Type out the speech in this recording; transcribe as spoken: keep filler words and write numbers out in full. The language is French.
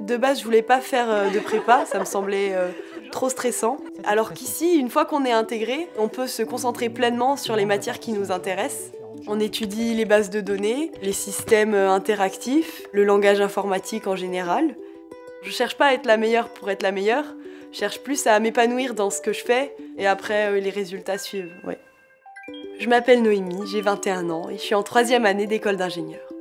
De base, je voulais pas faire euh, de prépa, ça me semblait euh, trop stressant. Alors qu'ici, une fois qu'on est intégré, on peut se concentrer pleinement sur les matières qui nous intéressent. On étudie les bases de données, les systèmes interactifs, le langage informatique en général. Je cherche pas à être la meilleure pour être la meilleure, je cherche plus à m'épanouir dans ce que je fais et après euh, les résultats suivent. Ouais. Je m'appelle Noémie, j'ai vingt et un ans et je suis en troisième année d'école d'ingénieur.